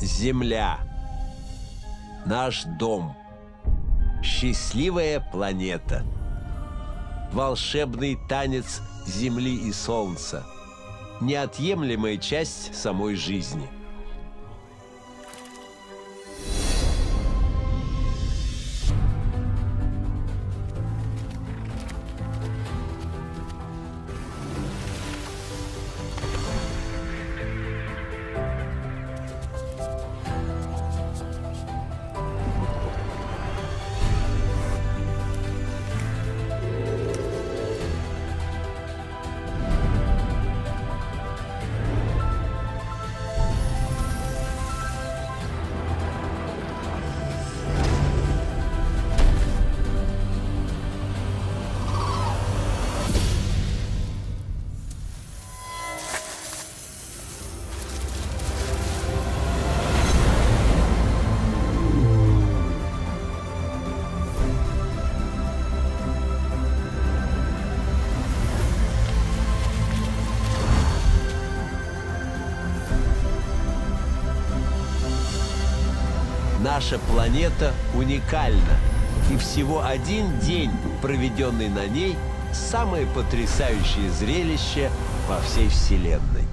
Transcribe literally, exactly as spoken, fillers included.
Земля. Наш дом. Счастливая планета. Волшебный танец Земли и Солнца. Неотъемлемая часть самой жизни. Наша планета уникальна, и всего один день, проведенный на ней, самое потрясающее зрелище во всей Вселенной.